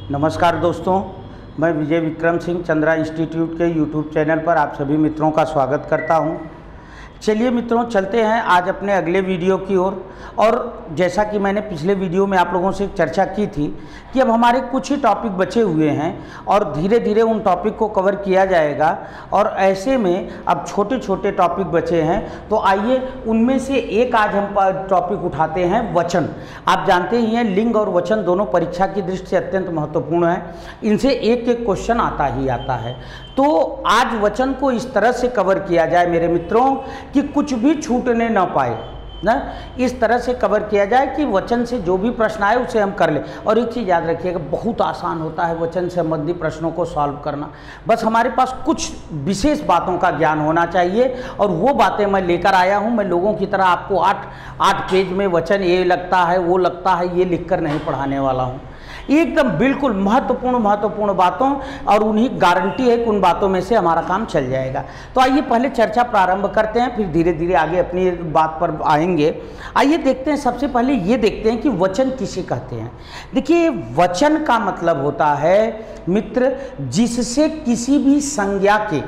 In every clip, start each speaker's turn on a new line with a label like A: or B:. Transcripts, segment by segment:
A: नमस्कार दोस्तों, मैं विजय विक्रम सिंह चंद्रा इंस्टीट्यूट के यूट्यूब चैनल पर आप सभी मित्रों का स्वागत करता हूं। चलिए मित्रों, चलते हैं आज अपने अगले वीडियो की ओर। और जैसा कि मैंने पिछले वीडियो में आप लोगों से चर्चा की थी कि अब हमारे कुछ ही टॉपिक बचे हुए हैं और धीरे धीरे उन टॉपिक को कवर किया जाएगा। और ऐसे में अब छोटे छोटे टॉपिक बचे हैं, तो आइए उनमें से एक आज हम टॉपिक उठाते हैं, वचन। आप जानते ही हैं लिंग और वचन दोनों परीक्षा की दृष्टि से अत्यंत महत्वपूर्ण है। इनसे एक एक क्वेश्चन आता ही आता है। तो आज वचन को इस तरह से कवर किया जाए मेरे मित्रों कि कुछ भी छूटने न पाए ना, इस तरह से कवर किया जाए कि वचन से जो भी प्रश्न आए उसे हम कर लें। और एक चीज़ याद रखिएगा, बहुत आसान होता है वचन संबंधी प्रश्नों को सॉल्व करना। बस हमारे पास कुछ विशेष बातों का ज्ञान होना चाहिए और वो बातें मैं लेकर आया हूँ। मैं लोगों की तरह आपको आठ पेज में वचन ये लगता है वो लगता है ये लिखकर नहीं पढ़ाने वाला हूँ। एकदम बिल्कुल महत्वपूर्ण बातों और उन्हीं गारंटी है कि उन बातों में से हमारा काम चल जाएगा। तो आइए पहले चर्चा प्रारंभ करते हैं, फिर धीरे धीरे आगे अपनी बात पर आएंगे। आइए देखते हैं, सबसे पहले ये देखते हैं कि वचन किसे कहते हैं। देखिए, वचन का मतलब होता है मित्र, जिससे किसी भी संज्ञा के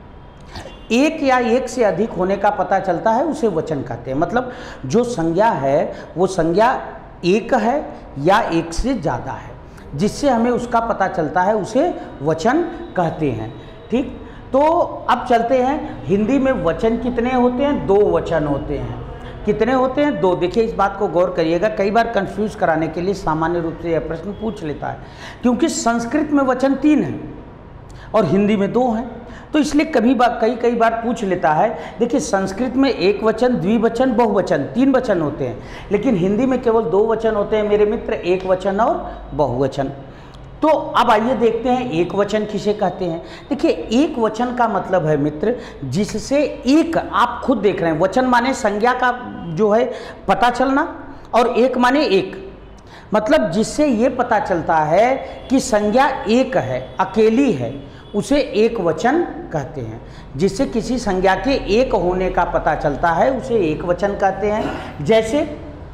A: एक या एक से अधिक होने का पता चलता है उसे वचन कहते हैं। मतलब जो संज्ञा है वो संज्ञा एक है या एक से ज़्यादा है, जिससे हमें उसका पता चलता है उसे वचन कहते हैं। ठीक, तो अब चलते हैं हिंदी में वचन कितने होते हैं? दो वचन होते हैं। कितने होते हैं? दो। देखिए, इस बात को गौर करिएगा, कई बार कंफ्यूज कराने के लिए सामान्य रूप से यह प्रश्न पूछ लेता है, क्योंकि संस्कृत में वचन 3 हैं और हिंदी में 2 हैं। तो इसलिए कई बार पूछ लेता है। देखिए, संस्कृत में एक वचन, द्विवचन, बहुवचन 3 वचन होते हैं, लेकिन हिंदी में केवल 2 वचन होते हैं मेरे मित्र, एक वचन और बहुवचन। तो अब आइए देखते हैं एक वचन किसे कहते हैं। देखिए, एक वचन का मतलब है मित्र, जिससे एक, आप खुद देख रहे हैं, वचन माने संज्ञा का जो है पता चलना, और एक माने एक, मतलब जिससे ये पता चलता है कि संज्ञा एक है, अकेली है, उसे एक वचन कहते हैं। जिससे किसी संज्ञा के एक होने का पता चलता है उसे एक वचन कहते हैं। जैसे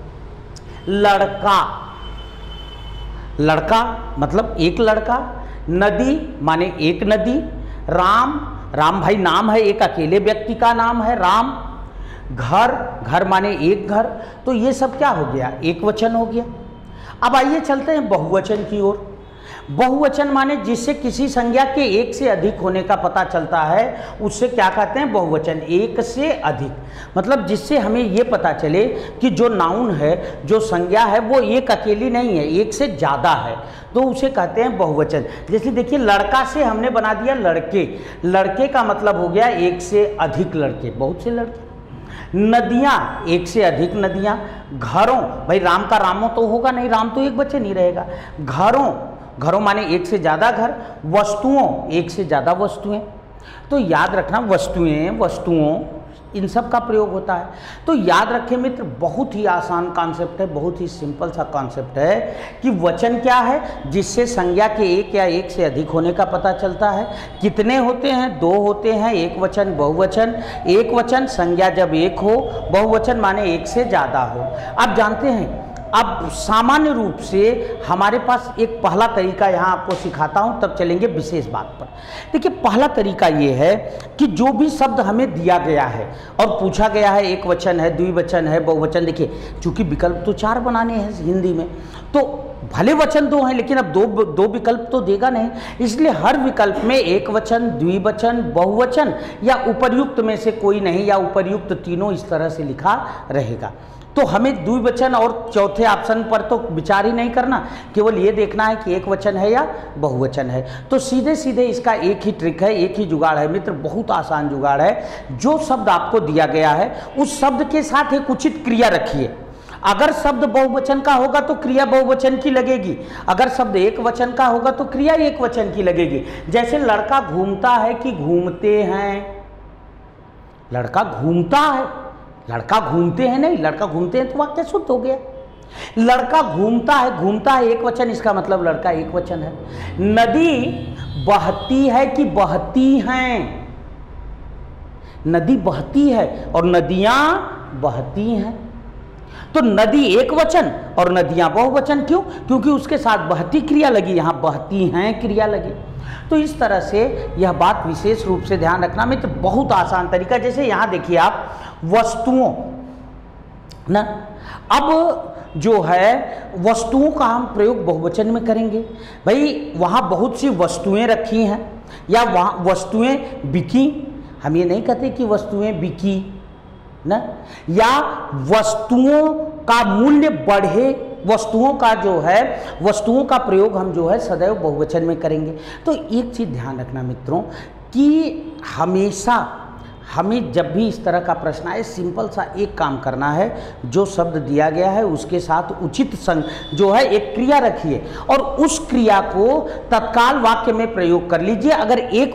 A: लड़का, लड़का मतलब एक लड़का, नदी माने एक नदी, राम, राम भाई नाम है, एक अकेले व्यक्ति का नाम है राम, घर, घर माने एक घर। तो ये सब क्या हो गया? एक वचन हो गया। अब आइए चलते हैं बहुवचन की ओर। बहुवचन माने जिससे किसी संज्ञा के एक से अधिक होने का पता चलता है उससे क्या कहते हैं? बहुवचन। एक से अधिक मतलब जिससे हमें ये पता चले कि जो नाउन है, जो संज्ञा है, वो एक अकेली नहीं है, एक से ज़्यादा है, तो उसे कहते हैं बहुवचन। जैसे देखिए, लड़का से हमने बना दिया लड़के, लड़के का मतलब हो गया एक से अधिक लड़के, बहुत से लड़के। नदियाँ, एक से अधिक नदियाँ। घरों, भाई राम का रामों तो होगा नहीं, राम तो एक बच्चे नहीं रहेगा। घरों, घरों माने एक से ज़्यादा घर। वस्तुओं, एक से ज़्यादा वस्तुएं। तो याद रखना, वस्तुएं, वस्तुओं, इन सब का प्रयोग होता है। तो याद रखें मित्र, बहुत ही आसान कॉन्सेप्ट है, बहुत ही सिंपल सा कॉन्सेप्ट है कि वचन क्या है? जिससे संज्ञा के एक या एक से अधिक होने का पता चलता है। कितने होते हैं? 2 होते हैं, एक वचन, बहुवचन। एक वचन संज्ञा जब एक हो, बहुवचन माने एक से ज़्यादा हो। आप जानते हैं, अब सामान्य रूप से हमारे पास एक पहला तरीका यहाँ आपको सिखाता हूँ, तब चलेंगे विशेष बात पर। देखिए, पहला तरीका ये है कि जो भी शब्द हमें दिया गया है और पूछा गया है, एक वचन है, द्विवचन है, बहुवचन, देखिए चूंकि विकल्प तो 4 बनाने हैं हिंदी में, तो भले वचन 2 हैं लेकिन अब दो विकल्प तो देगा नहीं, इसलिए हर विकल्प में एक वचन, द्विवचन, बहुवचन या उपर्युक्त में से कोई नहीं, या उपर्युक्त तीनों, इस तरह से लिखा रहेगा। तो हमें द्विवचन और चौथे ऑप्शन पर तो विचार ही नहीं करना, केवल ये देखना है कि एक वचन है या बहुवचन है। तो सीधे सीधे इसका एक ही ट्रिक है, एक ही जुगाड़ है मित्र, बहुत आसान जुगाड़ है। जो शब्द आपको दिया गया है उस शब्द के साथ एक उचित क्रिया रखिए। अगर शब्द बहुवचन का होगा तो क्रिया बहुवचन की लगेगी, अगर शब्द एक वचन का होगा तो क्रिया एक वचन की लगेगी। जैसे लड़का घूमता है कि घूमते हैं? लड़का घूमता है, लड़का घूमते हैं नहीं, लड़का घूमते हैं तो वाक्य शुद्ध हो गया। लड़का घूमता है, घूमता है एक वचन, इसका मतलब लड़का एक वचन है। नदी बहती है कि बहती हैं? नदी बहती है और नदियां बहती हैं। तो नदी एक वचन और नदियां बहुवचन। क्यों? क्योंकि उसके साथ बहती क्रिया लगी, यहां बहती हैं क्रिया लगी। तो इस तरह से यह बात विशेष रूप से ध्यान रखना मित्र, बहुत आसान तरीका। जैसे यहां देखिए आप वस्तुओं ना, अब जो है वस्तुओं का हम प्रयोग बहुवचन में करेंगे। भाई वहां बहुत सी वस्तुएं रखी हैं या वहां वस्तुएं बिकी, हम ये नहीं कहते कि वस्तुएं बिकी ना, या वस्तुओं का मूल्य बढ़े, वस्तुओं का जो है वस्तुओं का प्रयोग हम जो है सदैव बहुवचन में करेंगे। तो एक चीज़ ध्यान रखना मित्रों कि हमेशा हमें जब भी इस तरह का प्रश्न आए, सिंपल सा एक काम करना है, जो शब्द दिया गया है उसके साथ उचित जो है एक क्रिया रखिए और उस क्रिया को तत्काल वाक्य में प्रयोग कर लीजिए। अगर एक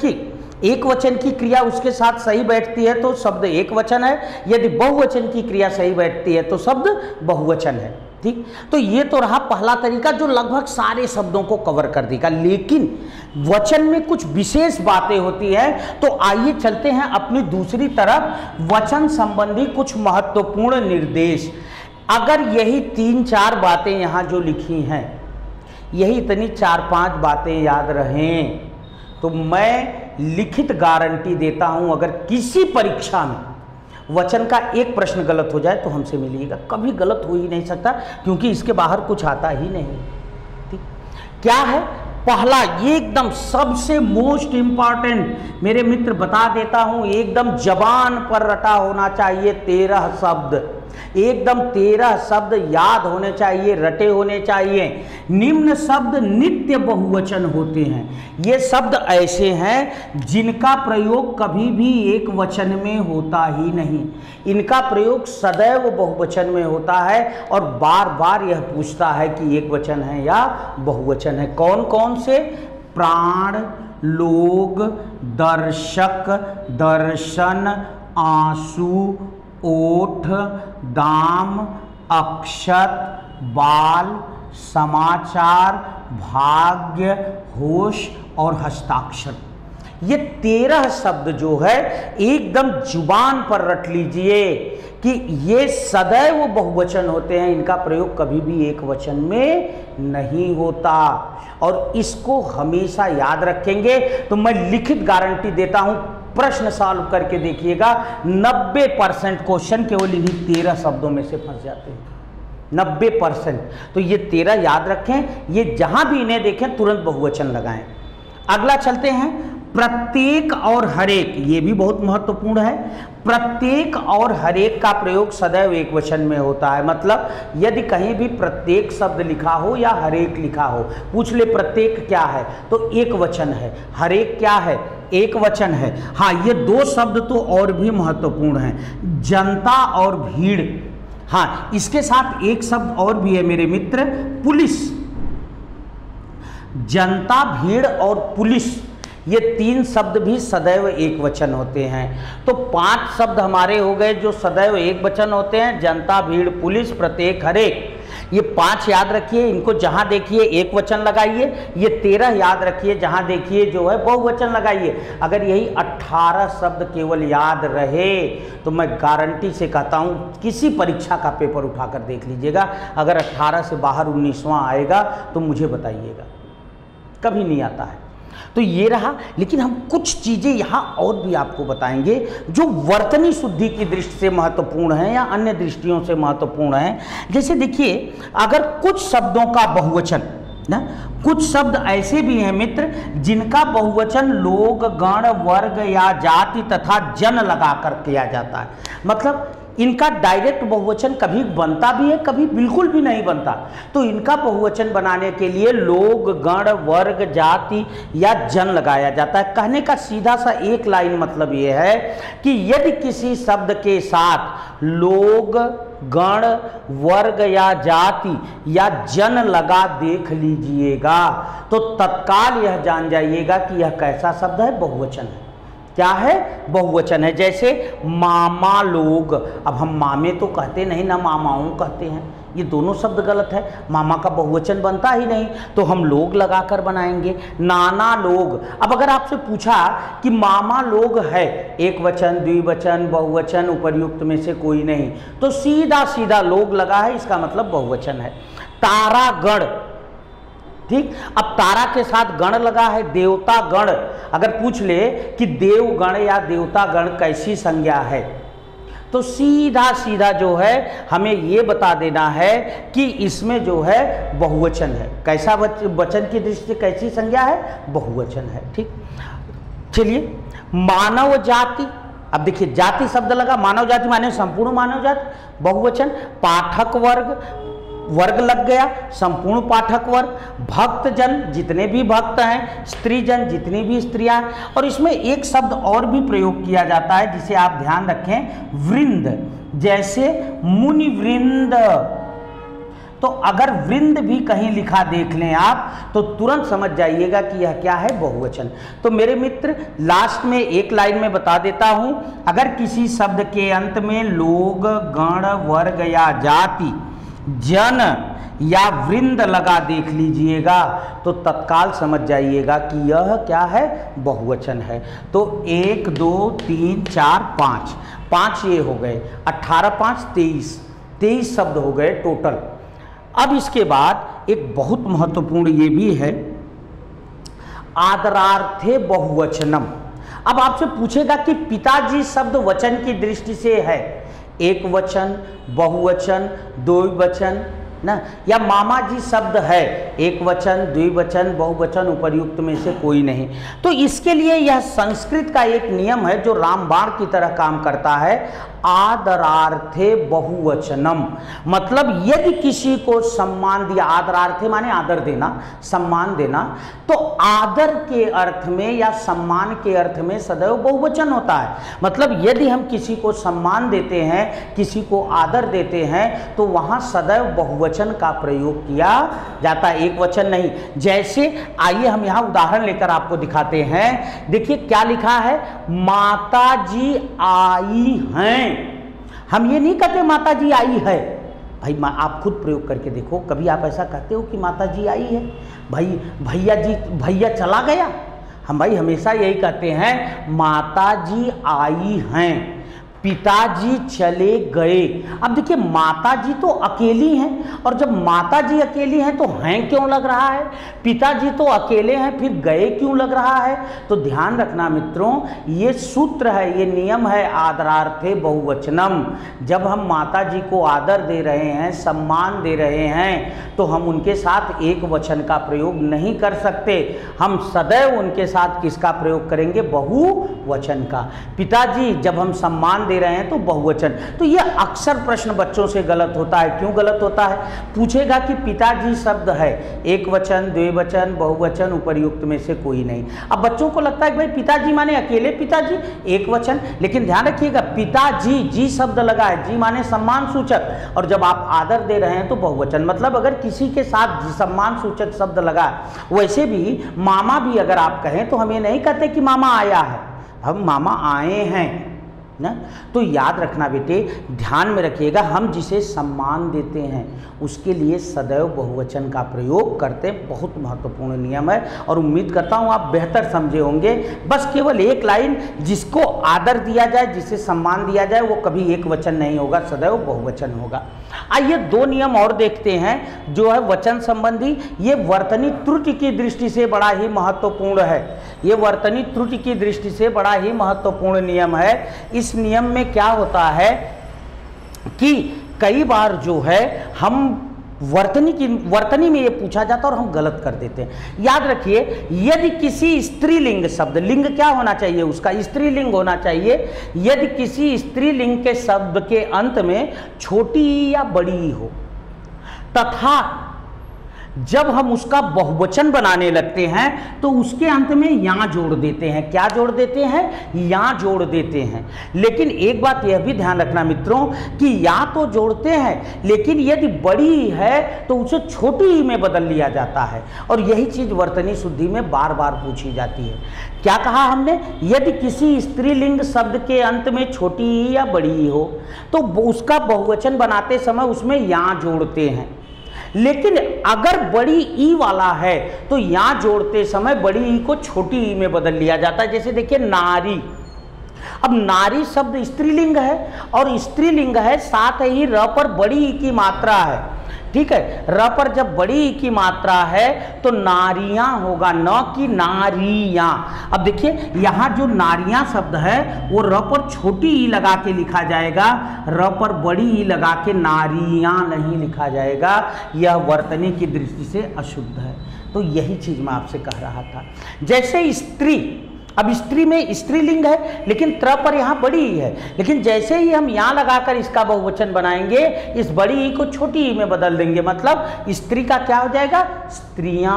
A: वचन की क्रिया उसके साथ सही बैठती है तो शब्द एक वचन है, यदि बहुवचन की क्रिया सही बैठती है तो शब्द बहुवचन है। ठीक, तो ये तो रहा पहला तरीका जो लगभग सारे शब्दों को कवर कर देगा। लेकिन वचन में कुछ विशेष बातें होती हैं, तो आइए चलते हैं अपनी दूसरी तरफ, वचन संबंधी कुछ महत्वपूर्ण निर्देश। अगर यही 3-4 बातें यहाँ जो लिखी हैं, यही इतनी 4-5 बातें याद रहें तो मैं लिखित गारंटी देता हूं, अगर किसी परीक्षा में वचन का एक प्रश्न गलत हो जाए तो हमसे मिलिएगा, कभी गलत हो ही नहीं सकता क्योंकि इसके बाहर कुछ आता ही नहीं। ठीक, क्या है? पहला, ये एकदम सबसे मोस्ट इंपॉर्टेंट मेरे मित्र बता देता हूं, एकदम जबान पर रटा होना चाहिए 13 शब्द, एकदम 13 शब्द याद होने चाहिए, रटे होने चाहिए। निम्न शब्द नित्य बहुवचन होते हैं। ये शब्द ऐसे हैं जिनका प्रयोग कभी भी एक वचन में होता ही नहीं, इनका प्रयोग सदैव बहुवचन में होता है और बार बार यह पूछता है कि एक वचन है या बहुवचन है। कौन कौन से? प्राण, लोग, दर्शक, दर्शन, आंसू, ओठ, दाम, अक्षत, बाल, समाचार, भाग्य, होश और हस्ताक्षर। ये 13 शब्द जो है एकदम जुबान पर रट लीजिए कि ये सदैव बहुवचन होते हैं, इनका प्रयोग कभी भी एक वचन में नहीं होता और इसको हमेशा याद रखेंगे। तो मैं लिखित गारंटी देता हूं, प्रश्न सॉल्व करके देखिएगा, 90% क्वेश्चन केवल इन्हीं 13 शब्दों में से फंस जाते हैं, 90%। तो ये 13 याद रखें, ये जहां भी इन्हें देखें तुरंत बहुवचन लगाएं। अगला चलते हैं, प्रत्येक और हरेक, ये भी बहुत महत्वपूर्ण है। प्रत्येक और हरेक का प्रयोग सदैव एक वचन में होता है। मतलब यदि कहीं भी प्रत्येक शब्द लिखा हो या हरेक लिखा हो, पूछ ले प्रत्येक क्या है तो एक वचन है, हरेक क्या है एक वचन है। हाँ, ये 2 शब्द तो और भी महत्वपूर्ण हैं, जनता और भीड़। हाँ, इसके साथ एक शब्द और भी है मेरे मित्र, पुलिस। जनता, भीड़ और पुलिस, ये 3 शब्द भी सदैव एक वचन होते हैं। तो 5 शब्द हमारे हो गए जो सदैव एक वचन होते हैं, जनता, भीड़, पुलिस, प्रत्येक, हरेक। ये 5 याद रखिए, इनको जहां देखिए एक वचन लगाइए। ये 13 याद रखिए, जहां देखिए जो है बहुवचन लगाइए। अगर यही 18 शब्द केवल याद रहे तो मैं गारंटी से कहता हूं किसी परीक्षा का पेपर उठाकर देख लीजिएगा, अगर 18 से बाहर 19वां आएगा तो मुझे बताइएगा, कभी नहीं आता है। तो ये रहा, लेकिन हम कुछ चीज़ें यहाँ और भी आपको बताएंगे जो वर्तनी शुद्धि की दृष्टि से महत्वपूर्ण है या अन्य दृष्टियों से महत्वपूर्ण है। जैसे देखिए, अगर कुछ शब्दों का बहुवचन ना, कुछ शब्द ऐसे भी हैं मित्र जिनका बहुवचन लोग, गण, वर्ग या जाति तथा जन लगाकर किया जाता है। मतलब इनका डायरेक्ट बहुवचन कभी बनता भी है, कभी बिल्कुल भी नहीं बनता। तो इनका बहुवचन बनाने के लिए लोग, गण, वर्ग, जाति या जन लगाया जाता है। कहने का सीधा सा एक लाइन मतलब ये है कि यदि किसी शब्द के साथ लोग, गण, वर्ग या जाति या जन लगा देख लीजिएगा तो तत्काल यह जान जाइएगा कि यह कैसा शब्द है, बहुवचन है। क्या है? बहुवचन है। जैसे मामा लोग, अब हम मामे तो कहते नहीं ना, मामाओं कहते हैं, ये दोनों शब्द गलत है, मामा का बहुवचन बनता ही नहीं, तो हम लोग लगाकर बनाएंगे, नाना लोग। अब अगर आपसे पूछा कि मामा लोग है, एक वचन, द्विवचन, बहुवचन, उपर्युक्त में से कोई नहीं, तो सीधा सीधा लोग लगा है, इसका मतलब बहुवचन है। तारा गण, ठीक, अब तारा के साथ गण लगा है, देवता गण। अगर पूछ ले कि देवगण या देवता गण कैसी संज्ञा है, तो सीधा सीधा जो है हमें ये बता देना है कि इसमें जो है बहुवचन है। कैसा वचन की दृष्टि से कैसी संज्ञा है? बहुवचन है। ठीक, चलिए मानव जाति, अब देखिए जाति शब्द लगा, मानव जाति माने संपूर्ण मानव जाति, बहुवचन। पाठक वर्ग, वर्ग लग गया, संपूर्ण पाठक वर्ग। भक्त जन, जितने भी भक्त हैं, स्त्री जन, जितनी भी स्त्रियां हैं। और इसमें एक शब्द और भी प्रयोग किया जाता है जिसे आप ध्यान रखें, वृंद, जैसे मुनि वृंद। तो अगर वृंद भी कहीं लिखा देख लें आप, तो तुरंत समझ जाइएगा कि यह क्या है, बहुवचन। तो मेरे मित्र, लास्ट में एक लाइन में बता देता हूं, अगर किसी शब्द के अंत में लोग, गण, वर्ग या जाति, जन या वृंद लगा देख लीजिएगा, तो तत्काल समझ जाइएगा कि यह क्या है, बहुवचन है। तो 1 2 3 4 5, 5 ये हो गए, 18 5 23 शब्द हो गए टोटल। अब इसके बाद एक बहुत महत्वपूर्ण ये भी है, आदरार्थे बहुवचनम। अब आपसे पूछेगा कि पिताजी शब्द वचन की दृष्टि से है एक वचन, बहुवचन, द्विवचन ना, या मामा जी शब्द है एक वचन, द्विवचन, बहुवचन, उपर्युक्त में से कोई नहीं। तो इसके लिए यह संस्कृत का एक नियम है जो रामबाण की तरह काम करता है, आदरार्थे बहुवचनम। मतलब यदि किसी को सम्मान दिया, आदरार्थे माने आदर देना, सम्मान देना, तो आदर के अर्थ में या सम्मान के अर्थ में सदैव बहुवचन होता है। मतलब यदि हम किसी को सम्मान देते हैं, किसी को आदर देते हैं, तो वहां सदैव बहुवचन का प्रयोग किया जाता है, एक वचन नहीं। जैसे आइए हम यहां उदाहरण लेकर आपको दिखाते हैं। देखिए क्या लिखा है, माता जी आई हैं। हम ये नहीं कहते माता जी आई है, भाई आप खुद प्रयोग करके देखो, कभी आप ऐसा कहते हो कि माता जी आई है? भाई भैया जी, भैया चला गया? हम भाई हमेशा यही कहते हैं माता जी आई हैं, पिताजी चले गए। अब देखिए माताजी तो अकेली हैं, और जब माताजी अकेली हैं तो हैं क्यों लग रहा है, पिताजी तो अकेले हैं फिर गए क्यों लग रहा है? तो ध्यान रखना मित्रों, ये सूत्र है, ये नियम है, आदरार्थे बहुवचनम। जब हम माताजी को आदर दे रहे हैं, सम्मान दे रहे हैं, तो हम उनके साथ एक वचन का प्रयोग नहीं कर सकते, हम सदैव उनके साथ किसका प्रयोग करेंगे, बहुवचन का। पिताजी जब हम सम्मान दे रहे हैं तो बहुवचन। तो यह अक्सर प्रश्न बच्चों से गलत होता है। क्यों गलत होता है? पूछेगा कि पिताजी शब्द है एक वचन, द्विवचन, बहुवचन, उपर्युक्त में से कोई नहीं। अब बच्चों को लगता है कि भाई पिताजी माने अकेले पिताजी, एक वचन, लेकिन ध्यान रखिएगा पिताजी, जी शब्द लगा है, जी माने सम्मान सूचक, और जब आप आदर दे रहे हैं तो बहुवचन। मतलब अगर किसी के साथ सम्मान सूचक शब्द लगा, वैसे भी मामा भी अगर आप कहें तो हम ये नहीं कहते कि मामा आया है, हम मामा आए हैं ना। तो याद रखना बेटे, ध्यान में रखिएगा, हम जिसे सम्मान देते हैं उसके लिए सदैव बहुवचन का प्रयोग करते हैं, बहुत महत्वपूर्ण नियम है, और उम्मीद करता हूं आप बेहतर समझे होंगे। बस केवल एक लाइन, जिसको आदर दिया जाए, जिसे सम्मान दिया जाए, वो कभी एक वचन नहीं होगा, सदैव बहुवचन होगा। आइए 2 नियम और देखते हैं जो है वचन संबंधी। ये वर्तनी त्रुटि की दृष्टि से बड़ा ही महत्वपूर्ण है, ये वर्तनी त्रुटि की दृष्टि से बड़ा ही महत्वपूर्ण नियम है। इस नियम में क्या होता है कि कई बार जो है हम वर्तनी में ये पूछा जाता है और हम गलत कर देते हैं। याद रखिए, यदि किसी स्त्रीलिंग शब्द, लिंग क्या होना चाहिए उसका, स्त्रीलिंग होना चाहिए, यदि किसी स्त्रीलिंग के शब्द के अंत में छोटी या बड़ी हो, तथा जब हम उसका बहुवचन बनाने लगते हैं तो उसके अंत में या जोड़ देते हैं। क्या जोड़ देते हैं? या जोड़ देते हैं। लेकिन एक बात यह भी ध्यान रखना मित्रों कि या तो जोड़ते हैं, लेकिन यदि बड़ी है तो उसे छोटी में बदल लिया जाता है। और यही चीज वर्तनी शुद्धि में बार बार पूछी जाती है। क्या कहा हमने? यदि किसी स्त्रीलिंग शब्द के अंत में छोटी ही या बड़ी ही हो तो उसका बहुवचन बनाते समय उसमें या जोड़ते हैं। लेकिन अगर बड़ी ई वाला है तो यहाँ जोड़ते समय बड़ी ई को छोटी ई में बदल लिया जाता है। जैसे देखिए नारी, अब नारी शब्द स्त्रीलिंग है और स्त्रीलिंग है, साथ ही र पर बड़ी ई की मात्रा है, ठीक है। र पर जब बड़ी ई की मात्रा है तो नारियां होगा, न कि नारियां। अब देखिए यहाँ जो नारियां शब्द है वो र पर छोटी ई लगा के लिखा जाएगा, र पर बड़ी ई लगा के नारियां नहीं लिखा जाएगा। यह वर्तनी की दृष्टि से अशुद्ध है। तो यही चीज मैं आपसे कह रहा था। जैसे स्त्री, अब स्त्री में स्त्रीलिंग है लेकिन त्र पर यहाँ बड़ी ई है, लेकिन जैसे ही हम यहाँ लगाकर इसका बहुवचन बनाएंगे इस बड़ी ई को छोटी ई में बदल देंगे, मतलब स्त्री का क्या हो जाएगा? स्त्रियां।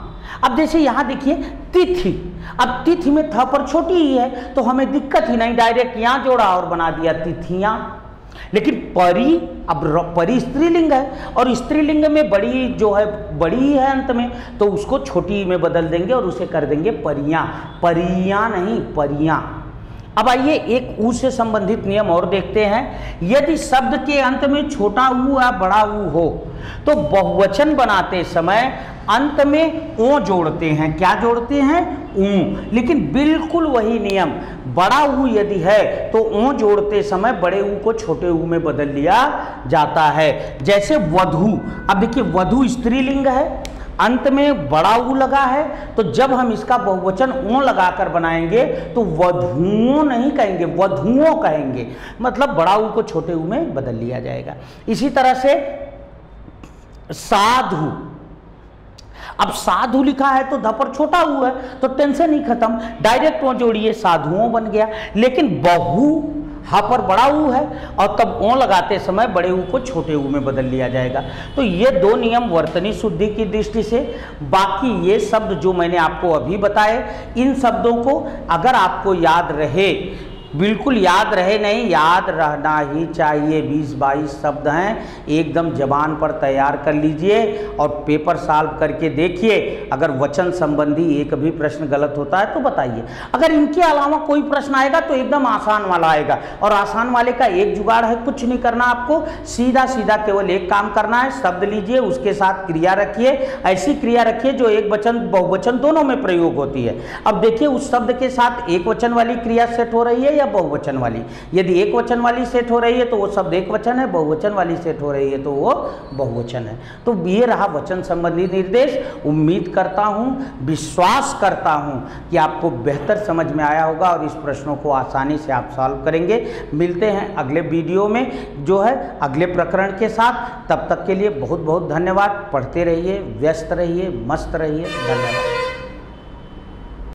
A: अब जैसे यहाँ देखिए तिथि, अब तिथि में थ पर छोटी ई है तो हमें दिक्कत ही नहीं, डायरेक्ट यहाँ जोड़ा और बना दिया तिथियां। लेकिन परी, अब परी स्त्रीलिंग है और स्त्रीलिंग में बड़ी जो है बड़ी है अंत में, तो उसको छोटी में बदल देंगे और उसे कर देंगे परियां। परियां नहीं, परियां। अब आइए एक ऊ से संबंधित नियम और देखते हैं। यदि शब्द के अंत में छोटा ऊ या बड़ा ऊ हो तो बहुवचन बनाते समय अंत में ओ जोड़ते हैं। क्या जोड़ते हैं? ऊ। लेकिन बिल्कुल वही नियम, बड़ा ऊ यदि है तो ओ जोड़ते समय बड़े ऊ को छोटे ऊ में बदल लिया जाता है। जैसे वधू, अब देखिए वधू स्त्रीलिंग है, अंत में बड़ा ऊ लगा है, तो जब हम इसका बहुवचन ओ लगाकर बनाएंगे तो वधुओं नहीं कहेंगे, वधुओं कहेंगे, मतलब बड़ा ऊ को छोटे ऊ में बदल लिया जाएगा। इसी तरह से साधु, अब साधु लिखा है तो ध पर छोटा ऊ है तो टेंशन ही खत्म, डायरेक्ट वो जोड़िए साधुओं बन गया। लेकिन बहु हा पर बड़ा ऊ है और तब ओ लगाते समय बड़े ऊ को छोटे ऊ में बदल लिया जाएगा। तो ये दो नियम वर्तनी शुद्धि की दृष्टि से। बाकी ये शब्द जो मैंने आपको अभी बताए, इन शब्दों को अगर आपको याद रहे, बिल्कुल याद रहे नहीं, याद रहना ही चाहिए। 20-22 शब्द हैं, एकदम जबान पर तैयार कर लीजिए और पेपर सॉल्व करके देखिए। अगर वचन संबंधी एक भी प्रश्न गलत होता है तो बताइए। अगर इनके अलावा कोई प्रश्न आएगा तो एकदम आसान वाला आएगा, और आसान वाले का एक जुगाड़ है, कुछ नहीं करना आपको, सीधा सीधा केवल एक काम करना है, शब्द लीजिए उसके साथ क्रिया रखिए, ऐसी क्रिया रखिए जो एक वचन बहुवचन दोनों में प्रयोग होती है। अब देखिए उस शब्द के साथ एक वचन वाली क्रिया सेट हो रही है या बहुवचन वाली। यदि एक वचन वाली सेट हो रही है तो वो शब्द एक वचन है, बहुवचन वाली सेट हो रही है तो वो बहुवचन है। तो ये रहा वचन संबंधी निर्देश। उम्मीद करता हूं, विश्वास करता हूं कि आपको बेहतर समझ में आया होगा और इस प्रश्नों को आसानी से आप सॉल्व करेंगे। मिलते हैं अगले वीडियो में जो है अगले प्रकरण के साथ। तब तक के लिए बहुत बहुत धन्यवाद। पढ़ते रहिए, व्यस्त रहिए, मस्त रहिए। धन्यवाद।